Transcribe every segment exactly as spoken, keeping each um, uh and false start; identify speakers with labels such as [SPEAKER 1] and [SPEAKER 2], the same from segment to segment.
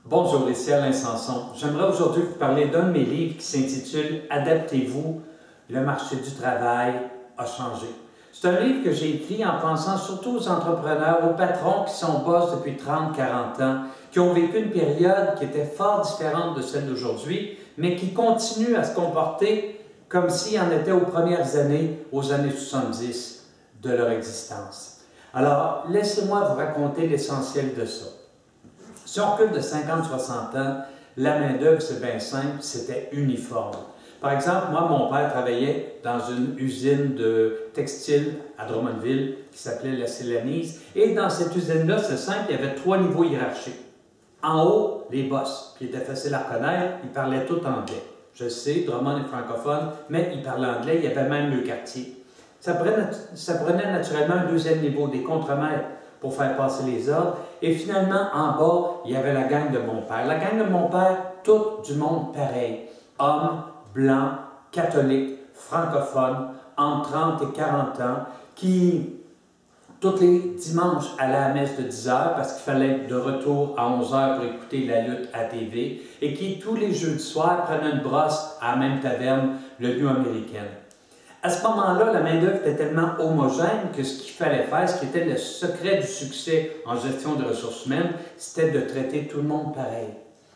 [SPEAKER 1] Bonjour, ici Alain Sanson. J'aimerais aujourd'hui vous parler d'un de mes livres qui s'intitule « Adaptez-vous, le marché du travail a changé ». C'est un livre que j'ai écrit en pensant surtout aux entrepreneurs, aux patrons qui sont boss depuis trente à quarante ans, qui ont vécu une période qui était fort différente de celle d'aujourd'hui, mais qui continuent à se comporter comme s'ils en étaient aux premières années, aux années soixante-dix de leur existence. Alors, laissez-moi vous raconter l'essentiel de ça. Si on recule de cinquante à soixante ans, la main-d'œuvre, c'est bien simple, c'était uniforme. Par exemple, moi, mon père travaillait dans une usine de textile à Drummondville qui s'appelait la Célanise. Et dans cette usine-là, c'est simple, il y avait trois niveaux hiérarchiques. En haut, les boss, qui étaient faciles à reconnaître, ils parlaient tout anglais. Je sais, Drummond est francophone, mais ils parlaient anglais, il y avait même le quartier. Ça prenait, ça prenait naturellement un deuxième niveau, des contremaîtres, pour faire passer les ordres. Et finalement, en bas, il y avait la gang de mon père. La gang de mon père, tout du monde pareil. Hommes, blancs, catholiques, francophones, entre trente et quarante ans, qui, tous les dimanches, allaient à la messe de dix heures parce qu'il fallait être de retour à onze heures pour écouter la lutte à T V, et qui, tous les jeudis soirs, prenaient une brosse à la même taverne, le New American. À ce moment-là, la main-d'œuvre était tellement homogène que ce qu'il fallait faire, ce qui était le secret du succès en gestion de ressources humaines, c'était de traiter tout le monde pareil.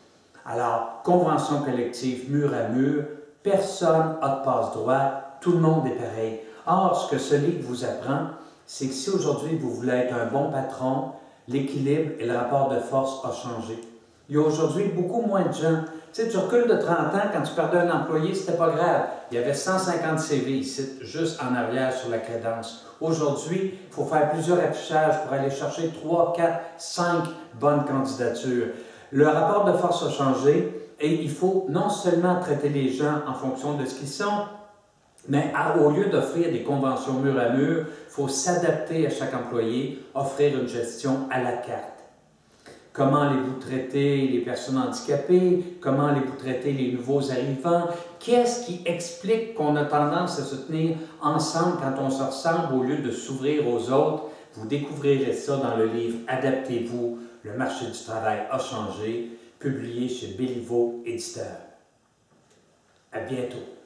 [SPEAKER 1] Alors, convention collective mur à mur, personne n'a de passe-droit, tout le monde est pareil. Or, ce que ce livre vous apprend, c'est que si aujourd'hui vous voulez être un bon patron, l'équilibre et le rapport de force a changé. Il y a aujourd'hui beaucoup moins de gens. Tu sais, tu recules de trente ans, quand tu perdais un employé, c'était pas grave. Il y avait cent cinquante C V ici, juste en arrière sur la crédence. Aujourd'hui, il faut faire plusieurs affichages pour aller chercher trois, quatre, cinq bonnes candidatures. Le rapport de force a changé et il faut non seulement traiter les gens en fonction de ce qu'ils sont, mais à, au lieu d'offrir des conventions mur à mur, il faut s'adapter à chaque employé, offrir une gestion à la carte. Comment allez-vous traiter les personnes handicapées? Comment allez-vous traiter les nouveaux arrivants? Qu'est-ce qui explique qu'on a tendance à se tenir ensemble quand on se ressemble au lieu de s'ouvrir aux autres? Vous découvrirez ça dans le livre « Adaptez-vous, le marché du travail a changé », publié chez Béliveau Éditeur. À bientôt.